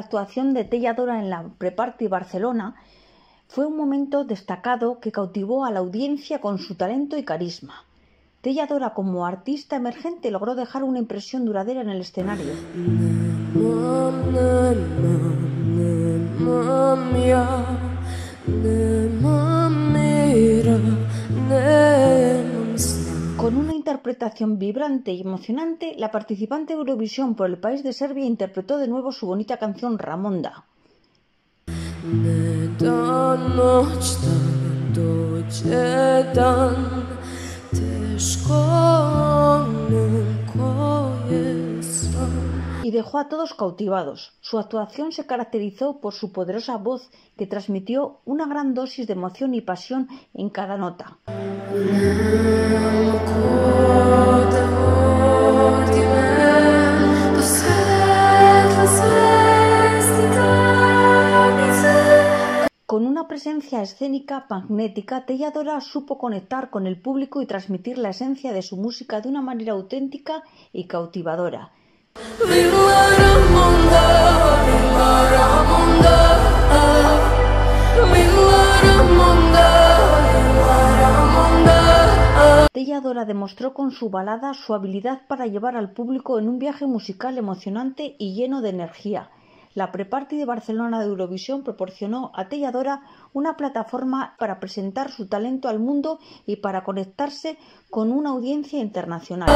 actuación de Telladora en la Pre-Party Barcelona fue un momento destacado que cautivó a la audiencia con su talento y carisma. Telladora, como artista emergente, logró dejar una impresión duradera en el escenario. Con una interpretación vibrante y emocionante, la participante de Eurovisión por el país de Serbia interpretó de nuevo su bonita canción Ramonda. Y dejó a todos cautivados. Su actuación se caracterizó por su poderosa voz, que transmitió una gran dosis de emoción y pasión en cada nota. Con una presencia escénica magnética, Telladora supo conectar con el público y transmitir la esencia de su música de una manera auténtica y cautivadora. Telladora demostró con su balada su habilidad para llevar al público en un viaje musical emocionante y lleno de energía. La Pre-Party de Barcelona de Eurovisión proporcionó a Telladora una plataforma para presentar su talento al mundo y para conectarse con una audiencia internacional.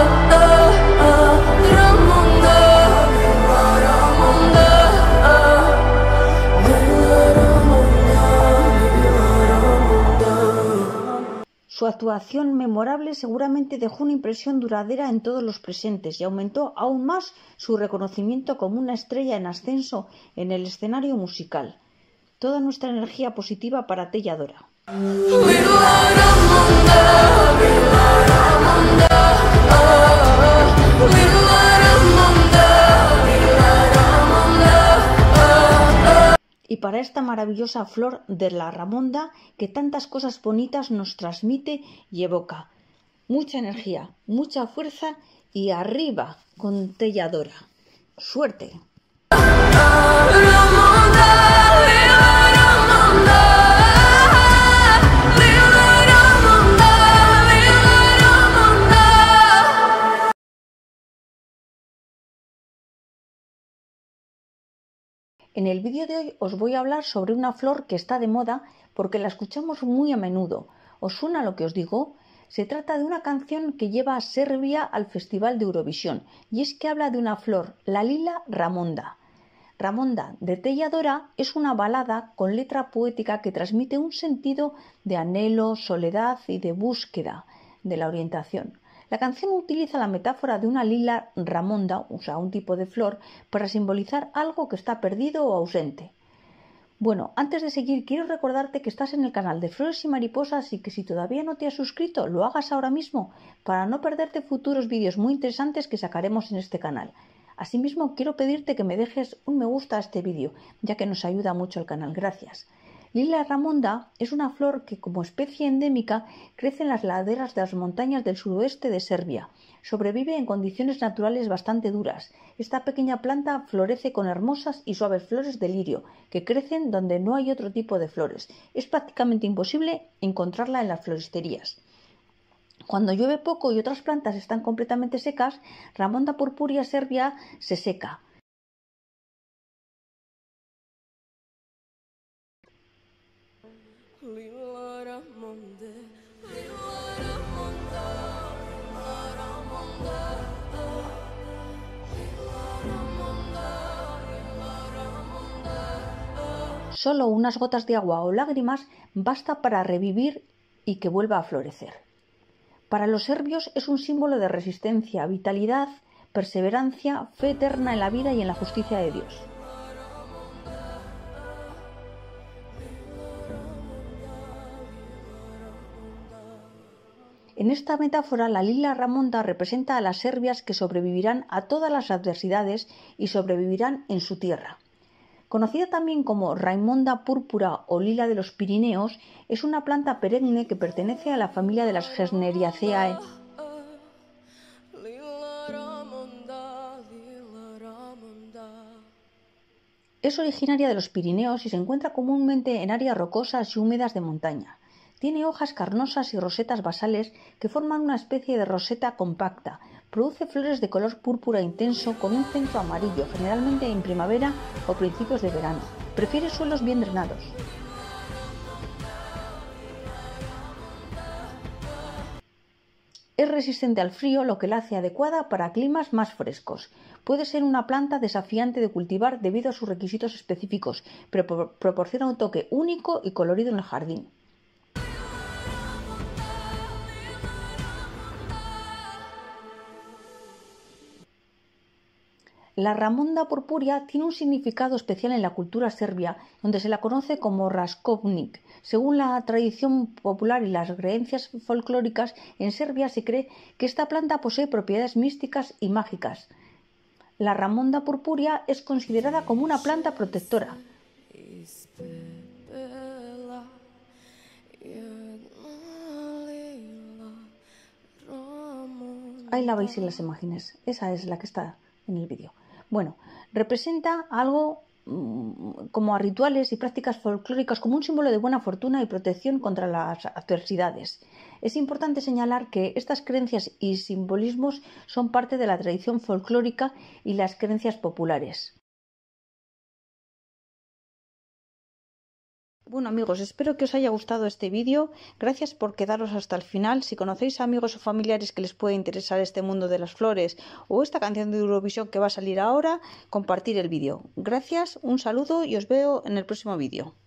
Su actuación memorable seguramente dejó una impresión duradera en todos los presentes y aumentó aún más su reconocimiento como una estrella en ascenso en el escenario musical. Toda nuestra energía positiva para Telladora. Y para esta maravillosa flor de la Ramonda que tantas cosas bonitas nos transmite y evoca. Mucha energía, mucha fuerza y arriba con Telladora. ¡Suerte! En el vídeo de hoy os voy a hablar sobre una flor que está de moda porque la escuchamos muy a menudo. ¿Os suena lo que os digo? Se trata de una canción que lleva a Serbia al Festival de Eurovisión y es que habla de una flor, la lila Ramonda. Ramonda de Telladora es una balada con letra poética que transmite un sentido de anhelo, soledad y de búsqueda de la orientación. La canción utiliza la metáfora de una lila Ramonda, o sea, un tipo de flor, para simbolizar algo que está perdido o ausente. Bueno, antes de seguir, quiero recordarte que estás en el canal de Flores y Mariposas y que si todavía no te has suscrito, lo hagas ahora mismo para no perderte futuros vídeos muy interesantes que sacaremos en este canal. Asimismo, quiero pedirte que me dejes un me gusta a este vídeo, ya que nos ayuda mucho el canal. Gracias. Lila Ramonda es una flor que, como especie endémica, crece en las laderas de las montañas del suroeste de Serbia. Sobrevive en condiciones naturales bastante duras. Esta pequeña planta florece con hermosas y suaves flores de lirio, que crecen donde no hay otro tipo de flores. Es prácticamente imposible encontrarla en las floristerías. Cuando llueve poco y otras plantas están completamente secas, Ramonda purpurea serbia se seca. Solo unas gotas de agua o lágrimas basta para revivir y que vuelva a florecer. Para los serbios es un símbolo de resistencia, vitalidad, perseverancia, fe eterna en la vida y en la justicia de Dios. En esta metáfora, la lila Ramonda representa a las serbias que sobrevivirán a todas las adversidades y sobrevivirán en su tierra. Conocida también como Raimonda púrpura o lila de los Pirineos, es una planta perenne que pertenece a la familia de las Gesneriaceae. Es originaria de los Pirineos y se encuentra comúnmente en áreas rocosas y húmedas de montaña. Tiene hojas carnosas y rosetas basales que forman una especie de roseta compacta. Produce flores de color púrpura intenso con un centro amarillo, generalmente en primavera o principios de verano. Prefiere suelos bien drenados. Es resistente al frío, lo que la hace adecuada para climas más frescos. Puede ser una planta desafiante de cultivar debido a sus requisitos específicos, pero proporciona un toque único y colorido en el jardín. La Ramonda purpurea tiene un significado especial en la cultura serbia, donde se la conoce como raskovnik. Según la tradición popular y las creencias folclóricas, en Serbia se cree que esta planta posee propiedades místicas y mágicas. La Ramonda purpurea es considerada como una planta protectora. Ahí la veis en las imágenes, esa es la que está en el vídeo. Bueno, representa algo como a rituales y prácticas folclóricas como un símbolo de buena fortuna y protección contra las adversidades. Es importante señalar que estas creencias y simbolismos son parte de la tradición folclórica y las creencias populares. Bueno amigos, espero que os haya gustado este vídeo. Gracias por quedaros hasta el final. Si conocéis amigos o familiares que les puede interesar este mundo de las flores o esta canción de Eurovisión que va a salir ahora, compartir el vídeo. Gracias, un saludo y os veo en el próximo vídeo.